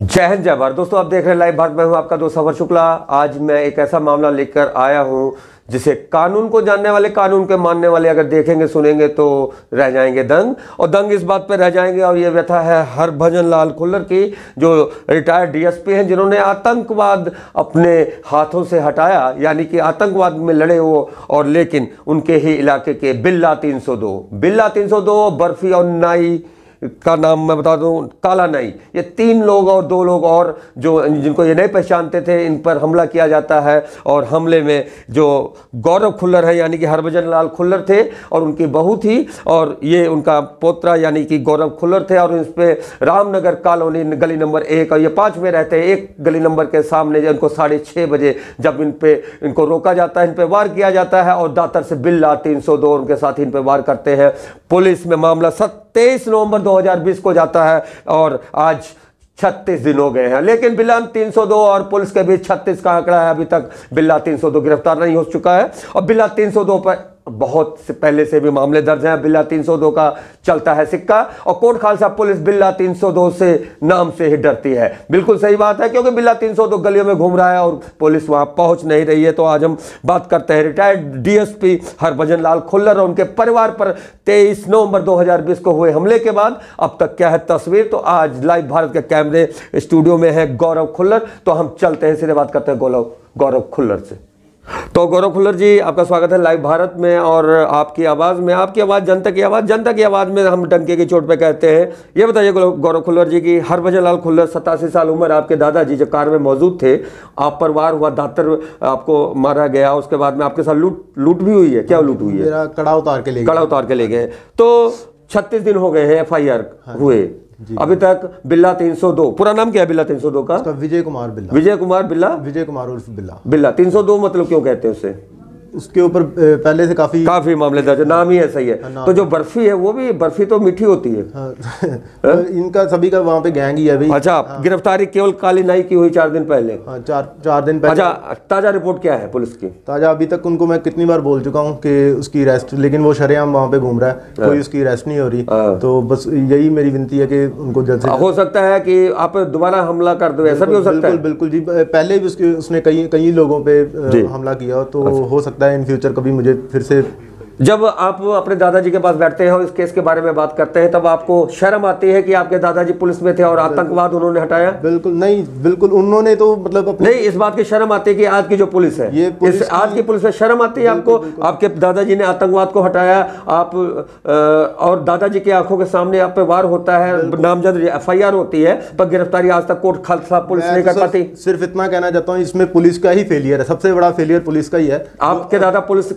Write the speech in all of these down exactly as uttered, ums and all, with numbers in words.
जय हिंद जय भारत। दोस्तों आप देख रहे हैं लाइव भारत। मैं हूं आपका दोस्त अमर शुक्ला। आज मैं एक ऐसा मामला लेकर आया हूं जिसे कानून को जानने वाले, कानून के मानने वाले अगर देखेंगे सुनेंगे तो रह जाएंगे दंग, और दंग इस बात पर रह जाएंगे। और ये व्यथा है हरभजन लाल खुल्लर की, जो रिटायर्ड डीएसपी हैं, जिन्होंने आतंकवाद अपने हाथों से हटाया, यानी कि आतंकवाद में लड़े वो, और लेकिन उनके ही इलाके के बिल्ला तीन सौ दो बिल्ला तीन सौ दो बर्फी और नाई का नाम मैं बता दूं, काला नाई, ये तीन लोग और दो लोग और जो जिनको ये नहीं पहचानते थे, इन पर हमला किया जाता है। और हमले में जो गौरव खुल्लर है यानी कि हरभजन लाल खुल्लर थे, और उनकी बहू थी, और ये उनका पोतरा यानी कि गौरव खुल्लर थे। और इस पे रामनगर कॉलोनी गली नंबर एक, और ये पाँच में रहते हैं, एक गली नंबर के सामने। इनको साढ़े छः बजे जब इन पे इनको रोका जाता है, इन पे वार किया जाता है, और दातर से बिल्ला तीन सौ दो उनके साथ इन पे वार करते हैं। पुलिस में मामला तेईस नवंबर दो हज़ार बीस को जाता है, और आज छत्तीस दिन हो गए हैं, लेकिन बिल्ला तीन सौ दो और पुलिस के बीच छत्तीस का आंकड़ा है। अभी तक बिल्ला तीन सौ दो गिरफ्तार नहीं हो चुका है, और बिल्ला तीन सौ दो पर बहुत से पहले से भी मामले दर्ज हैं। बिल्ला तीन सौ दो का चलता है सिक्का, और कोट खालसा पुलिस बिल्ला तीन सौ दो से नाम से ही डरती है। बिल्कुल सही बात है, क्योंकि बिल्ला तीन सौ दो गलियों में घूम रहा है और पुलिस वहां पहुंच नहीं रही है। तो आज हम बात करते हैं रिटायर्ड डीएसपी हरभजन लाल खुल्लर और उनके परिवार पर तेईस नवंबर दो हज़ार बीस को हुए हमले के बाद अब तक क्या है तस्वीर। तो आज लाइव भारत के कैमरे स्टूडियो में है गौरव खुल्लर, तो हम चलते हैं, सीधे बात करते हैं गौरव गौरव खुल्लर से। तो गौरव खुल्लर जी, आपका स्वागत है लाइव भारत में। और आपकी आवाज़ में, आपकी आवाज़ जनता की आवाज़, जनता की आवाज़ में हम डंके की चोट पे कहते हैं। ये बताइए गौरव खुल्लर जी की हरभजन लाल खुल्लर, सतासी साल उम्र, आपके दादाजी जो कार में मौजूद थे, आप पर वार हुआ, दातर आपको मारा गया, उसके बाद में आपके साथ लूट लूट भी हुई है। क्या लूट हुई है? मेरा कड़ा उतार के ले गए कड़ा उतार के ले गए। तो छत्तीस दिन हो गए हैं एफ आई आर हुए, अभी तक बिल्ला तीन सौ दो, पूरा नाम क्या है बिल्ला तीन सौ दो का? विजय कुमार बिल्ला। विजय कुमार बिल्ला विजय कुमार उर्फ बिल्ला बिल्ला तीन सौ दो मतलब क्यों कहते हैं उसे? उसके ऊपर पहले से काफी काफी मामले दर्ज, नाम ही ऐसा ही है। तो जो बर्फी है वो भी, बर्फी तो मीठी होती है। हाँ। तो इनका सभी का वहाँ पे गैंग ही है अभी। अच्छा, हाँ। गिरफ्तारी केवल काली नाई की हुई चार दिन पहले। हाँ, चार चार दिन पहले। अच्छा, ताजा रिपोर्ट क्या है पुलिस की? ताजा अभी तक उनको मैं कितनी बार बोल चुका हूँ कि उसकी अरेस्ट, लेकिन वो शरेआम वहाँ पे घूम रहा है, कोई उसकी अरेस्ट नहीं हो रही। तो बस यही मेरी विनती है कि उनको जल्द से हो सकता है कि आप दोबारा हमला कर दो, ऐसा भी हो सकता है। बिल्कुल जी, पहले भी उसके उसने कई कई लोगों पे हमला किया, तो हो सकता है इन फ्यूचर कभी मुझे फिर से। जब आप अपने दादाजी के पास बैठते हैं और इस केस के बारे में बात करते हैं, तब आपको शर्म आती है कि आपके दादाजी पुलिस में थे और आतंकवाद उन्होंने हटाया? बिल्कुल नहीं, बिल्कुल उन्होंने तो मतलब अपने... नहीं, इस बात की शर्म आती है कि आज की जो पुलिस है, ये पुलिस इस आज की पुलिस में शर्म आती है आपको? आपके दादाजी ने आतंकवाद को हटाया, आप और दादाजी की आंखों के सामने आप पे वार होता है, नामजद एफ आई आर होती है, पर गिरफ्तारी आज तक कोट खालसा पुलिस नहीं कर पाती। सिर्फ इतना कहना चाहता हूँ, इसमें पुलिस का ही फेलियर है, सबसे बड़ा फेलियर पुलिस का ही है। आपके दादा पुलिस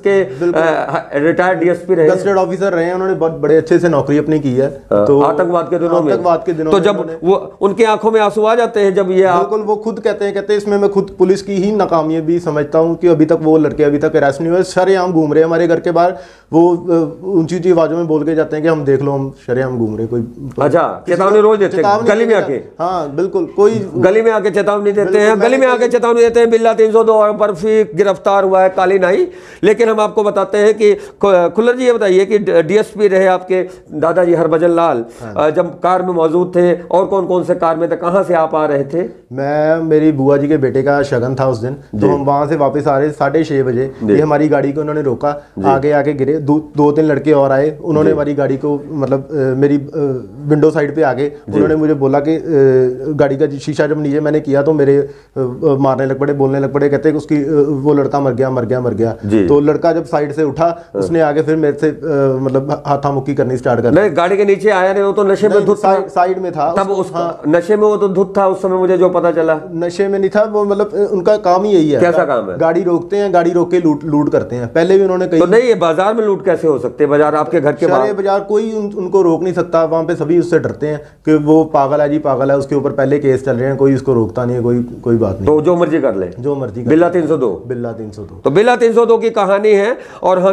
के रिटायर्ड डीएसपी रहे, गस्टेड ऑफिसर रहे हैं, उन्होंने बहुत बड़े अच्छे से नौकरी अपनी की है। तो आतंकवाद के दिनों में आतंकवाद के दिनों तो जब वो उनकी आंखों में आंसू आ जाते हैं जब ये बिल्कुल, वो खुद कहते हैं कहते हैं इसमें मैं खुद पुलिस की ही नाकामी भी समझता हूं कि अभी तक वो लड़के अभी तक अरेस्ट नहीं हुए, शरेआम घूम रहे हैं हमारे घर के बाहर। वो ऊंची ऊंची आवाजों में बोल के जाते हैं कि हम देख लो, हम शरेआम घूम रहे। कोई अच्छा, चेतावनी रोज देते हैं गली में आके? हाँ बिल्कुल, कोई गली में आके चेतावनी देते हैं, गली में आके चेतावनी देते हैं। बिल्ला तीन सौ दो और बर्फी गिरफ्तार हुआ है, काली नाई। लेकिन हम आपको बताते हैं कि खुल्लर जी, ये बताइए कि डीएसपी रहे आपके दादाजी हरभजन लाल, हाँ। जब कार में मौजूद थे, और कौन कौन से कार में थे, कहाँ से आप आ रहे थे? मैं, मेरी बुआ जी के बेटे का शगन था उस दिन, तो हम वहां से वापस आ रहे साढ़े छह बजे। ये हमारी गाड़ी को उन्होंने रोका, आगे आके गिरे, दो, दो तीन लड़के और आए, उन्होंने हमारी गाड़ी को मतलब मेरी विंडो साइड पे आके उन्होंने मुझे बोला कि गाड़ी का शीशा जब नीचे मैंने किया तो मेरे मारने लग पड़े, बोलने लग पड़े, कहते उसकी वो लड़का मर गया मर गया मर गया। तो लड़का जब साइड से उठा, उसने आगे फिर मेरे से मतलब हाथामुक्की करनी स्टार्ट कर। नहीं, गाड़ी के नीचे आया नहीं, वो तो नशे में धुत था, साइड में था तब उस हाँ, नशे में वो तो धुत था उस समय, मुझे जो पता चला। नशे में नहीं था वो, मतलब उनका काम ही यही है। कैसा काम है? गाड़ी रोकते हैं, गाड़ी रोक के लूट लूट करते हैं। पहले भी उन्होंने कही। तो नहीं, ये बाजार में लूट कैसे हो सकते? बाजार आपके घर के बाहर, बाजार कोई उन, उनको रोक नहीं सकता। वहाँ पे सभी उससे डरते हैं कि वो पागल है जी, पागल है, उसके ऊपर पहले केस चल रहे हैं, कोई उसको रोकता नहीं है, कोई कोई बात नहीं। तो जो मर्जी कर ले, जो मर्जी। बिल्ला तीन सौ दो बिल्ला तीन सौ दो तो बिल्ला तीन सौ दो की कहानी है। और हम ये जुबान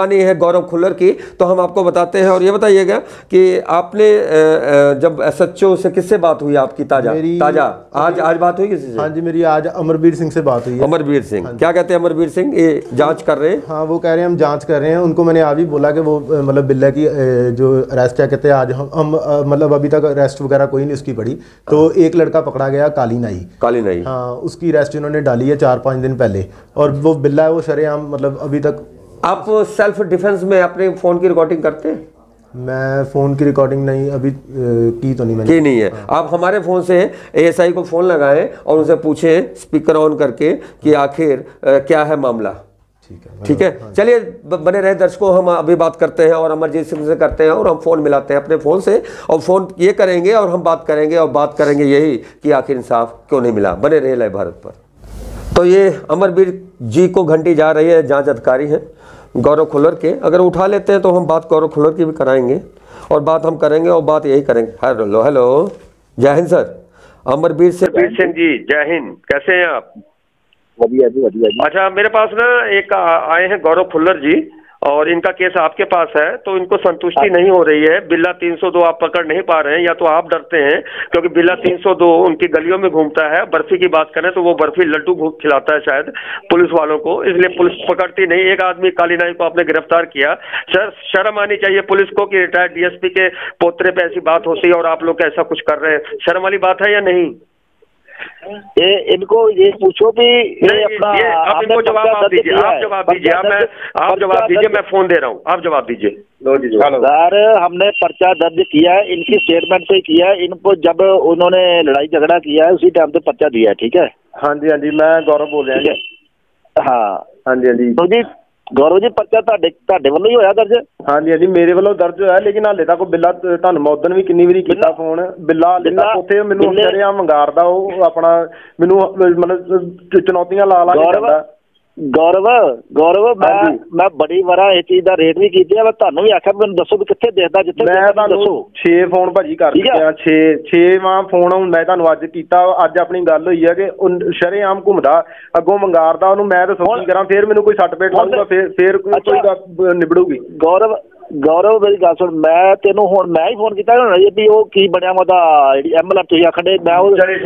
कहानी है गौरव खुल्लर की, तो हम आपको बताते हैं। और ये बताइएगा कि आपने जब एस एच ओ से किससे बात हुई आपकी? ताजा ताजा आज आज बात हुई किसी से? हाँ जी, मेरी आज अमरवीर सिंह से बात हुई है। अमरवीर सिंह, हाँ, क्या कहते हैं अमरवीर सिंह? ये जांच कर रहे हैं? हाँ, वो कह रहे हैं हम जांच कर रहे हैं। उनको मैंने आज भी बोला कि वो मतलब बिल्ला की जो अरेस्ट है, कहते हैं आज हम हम मतलब अभी तक अरेस्ट वगैरह कोई नहीं उसकी पड़ी। तो एक लड़का पकड़ा गया, काली नाई काली नाई हाँ, उसकी अरेस्ट इन्होंने डाली है चार पाँच दिन पहले। और वो बिल्ला है वो शरेआम मतलब अभी तक। आप सेल्फ डिफेंस में अपने फ़ोन की रिकॉर्डिंग करते हैं? मैं फ़ोन की रिकॉर्डिंग नहीं अभी की तो नहीं मैंने की नहीं है। हाँ। आप हमारे फ़ोन से एएसआई को फ़ोन लगाएं और उनसे पूछें स्पीकर ऑन करके कि आखिर क्या है मामला। ठीक है, ठीक है। हाँ, चलिए बने रहे दर्शकों, हम अभी बात करते हैं और अमरजीत सिंह से करते हैं और हम फ़ोन मिलाते हैं अपने फ़ोन से और फ़ोन ये करेंगे और हम बात करेंगे और बात करेंगे यही कि आखिर इंसाफ क्यों नहीं मिला। बने रहे लाइव भारत पर। तो ये अमरवीर जी को घंटी जा रही है, जांच अधिकारी हैं गौरव खुल्लर के। अगर उठा लेते हैं तो हम बात गौरव खुल्लर की भी कराएंगे और बात हम करेंगे और बात यही करेंगे। Hello hello, Jai Hind sir. Amarveer Singh ji, Jai Hind, कैसे हैं आप? बढ़िया जी, बढ़िया जी। अच्छा, मेरे पास ना एक आए हैं गौरव खुल्लर जी और इनका केस आपके पास है, तो इनको संतुष्टि नहीं हो रही है। बिल्ला तीन सौ दो आप पकड़ नहीं पा रहे हैं, या तो आप डरते हैं क्योंकि बिल्ला तीन सौ दो उनकी गलियों में घूमता है। बर्फी की बात करें तो वो बर्फी लड्डू खिलाता है शायद पुलिस वालों को, इसलिए पुलिस पकड़ती नहीं। एक आदमी काली नाई को आपने गिरफ्तार किया। सर, शर्म आनी चाहिए पुलिस को कि रिटायर्ड डीएसपी के पोतरे पे ऐसी बात होती है और आप लोग ऐसा कुछ कर रहे हैं। शर्म वाली बात है या नहीं? ये इनको ये पूछो कि ये अपना ये आप इनको जवाब आप दीजिए, आप जवाब दीजिए, आप मैं आप जवाब दीजिए, मैं फोन दे रहा हूँ, आप जवाब दीजिए। सर, हमने पर्चा दर्ज किया है, इनकी स्टेटमेंट पे किया है। इनको जब उन्होंने लड़ाई झगड़ा किया है उसी टाइम पे पर्चा दिया है। ठीक है? हाँ जी, हाँ जी, मैं गौरव बोल रहा हूँ। हाँ हाँ जी, हाँ जी। तो जी गौरव जी, पर्चा ਤੁਹਾਡੇ ਤੁਹਾਡੇ ਵੱਲੋਂ ਹੀ ਹੋਇਆ ਦਰਜ? ਹਾਂਜੀ ਹਾਂਜੀ, ਮੇਰੇ ਵੱਲੋਂ ਦਰਜ ਹੋਇਆ, ਲੇਕਿਨ ਹਾਲੇ ਤੱਕ ਬਿੱਲਾ ਤੁਹਾਨੂੰ ਮੈਂ ਉਦੋਂ ਵੀ ਕਿੰਨੀ ਵਾਰੀ ਕੀਤਾ ਫੋਨ। ਬਿੱਲਾ ਹਾਲੇ ਤੱਕ ਉੱਥੇ ਮੈਨੂੰ ਸ਼ਰੇਆਮ ਮੰਗਾਰਦਾ, ਉਹ ਆਪਣਾ ਮੈਨੂੰ ਮਤਲਬ ਚੁਣੌਤੀਆਂ ਲਾ ਲਾ ਕੇ ਜਾਂਦਾ। गौरव गौरव मैं मैं बड़ी वारा ਇਹ ਚੀਜ਼ ਦਾ ਰੇਟ ਵੀ ਕੀਤੀ ਹੈ। ਮੈਂ ਤੁਹਾਨੂੰ ਵੀ ਆਖਿਆ ਮੈਨੂੰ ਦੱਸੋ ਵੀ ਕਿੱਥੇ ਦੇਖਦਾ, ਜਿੱਥੇ ਮੈਂ ਤੁਹਾਨੂੰ ਛੇ ਫੋਨ ਭਾਜੀ ਕਰ ਦਿੱਤੇ, ਛੇ ਛੇਵਾਂ ਫੋਨ ਹੁਣ ਮੈਂ ਤੁਹਾਨੂੰ ਅੱਜ ਕੀਤਾ। ਅੱਜ ਆਪਣੀ ਗੱਲ ਹੋਈ ਹੈ ਕਿ ਸ਼ਰੇਆਮ ਘੁੰਮਦਾ, ਅੱਗੋਂ ਮੰਗਾਰਦਾ ਉਹਨੂੰ। ਮੈਂ ਤਾਂ ਸੋਚੀ ਕਰਾਂ ਫਿਰ ਮੈਨੂੰ ਕੋਈ ਸੱਟ ਪੇਟ ਲਾਊਗਾ, ਫਿਰ ਫਿਰ ਕੋਈ ਗੱਲ ਨਿਬੜੂਗੀ। ਗੌਰਵ ਗੌਰਵ ਮੇਰੀ ਗੱਲ ਸੁਣ, ਮੈਂ ਤੈਨੂੰ ਹੁਣ ਮੈਂ ਹੀ ਫੋਨ ਕੀਤਾ ਹੋਣਾ ਵੀ ਉਹ ਕੀ ਬਣਿਆ ਉਹਦਾ ਜਿਹੜੀ ਐਮਐਲਆਰ ਤੁਸੀਂ ਆਖੜੇ। मैं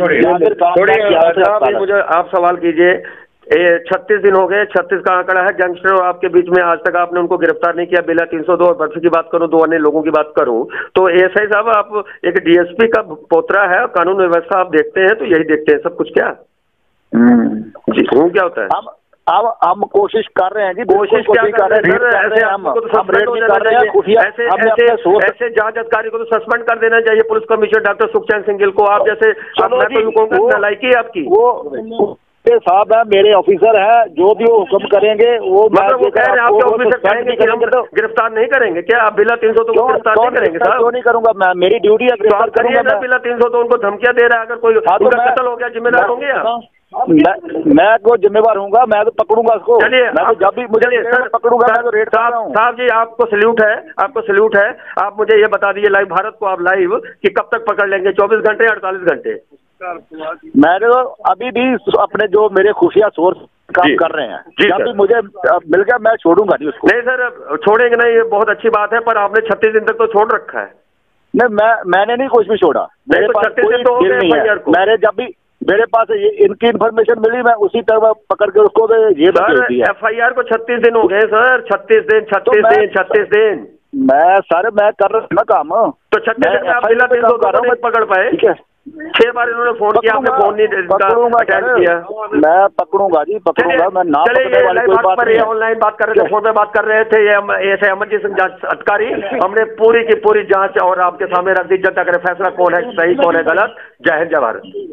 मुझे आप सवाल कीजिए। ये छत्तीस दिन हो गए, छत्तीस का आंकड़ा है गैंगस्टर और आपके बीच में, आज तक आपने उनको गिरफ्तार नहीं किया। बिल्ला तीन सौ दो और बर्फी की बात करूं, दो अन्य लोगों की बात करूं, तो एएसआई साहब आप एक डीएसपी का पोतरा है, कानून व्यवस्था आप देखते हैं तो यही देखते हैं सब कुछ क्या? जी, हूँ क्या होता है? अब हम कोशिश कर रहे हैं जी, कोशिश क्या कर रहे हैं? ऐसे हम हम रेड नहीं कर रहे हैं। ऐसे ऐसे ऐसे जांच अधिकारी को तो सस्पेंड कर देना चाहिए, police commissioner doctor Sukhchain Singh Gill को। आप जैसे नालायकी है आपकी। वो साहब है, मेरे ऑफिसर है, जो भी वो हुक्म करेंगे वो मतलब वो कह रहे हैं आपके ऑफिसर कहेंगे कि हम गिरफ्तार नहीं करेंगे क्या? आप बिल्ला तीन सौ दो को गिरफ्तार नहीं करेंगे साहब? क्यों नहीं करूंगा मैं, मेरी ड्यूटी है गिरफ्तार करूंगा। बिल्ला तीन सौ दो उनको धमकियां दे रहा है, अगर कोई उनका कत्ल हो गया जिम्मेदार होंगे आप? मैं मैं को जिम्मेवार हूँगा, मैं तो पकड़ूंगा उसको। चलिए, मैं तो जब भी मुझे सर पकड़ूंगा मैं तो रेड कर रहा हूँ। साहब जी, आपको सल्यूट है, आपको सल्यूट है। आप मुझे ये बता दीजिए लाइव भारत को आप लाइव कि कब तक पकड़ लेंगे? चौबीस घंटे अड़तालीस घंटे? मैंने तो अभी भी अपने जो मेरे खुफिया सोर्स काम कर रहे हैं, जब भी मुझे मिल गया मैं छोड़ूंगा नहीं उसको। नहीं सर, छोड़ेंगे नहीं, ये बहुत अच्छी बात है, पर आपने छत्तीस दिन तक तो छोड़ रखा है। नहीं, मैं मैंने नहीं कुछ भी छोड़ा। मेरे पास कोई डील नहीं है। मैंने जब भी मेरे पास ये इनकी इन्फॉर्मेशन मिली, मैं उसी तरह पकड़ के उसको ये एफ आई आर को छत्तीस दिन हो गए सर, छत्तीस दिन छत्तीस दिन छत्तीस दिन मैं सर मैं कर रहा हूँ ना काम। तो छत्तीस दिन में आप बिल्ला तीन सौ दो नहीं पकड़ पाए? ठीक है, छह बार इन्होंने फोन किया, आपने फोन नहीं अटेंड किया। मैं पकड़ूंगा जी, पकड़ूंगा। मैं ना पकड़ने वाली कोई बात नहीं है। ऑनलाइन बात कर रहे थे, फोन पे बात कर रहे थे, ये ऐसे अमरजीत सिंह जांच अधिकारी, हमने पूरी की पूरी जांच और आपके सामने रख दी। जनता करे फैसला कौन है सही कौन है गलत। जय हिंद, जय भारत।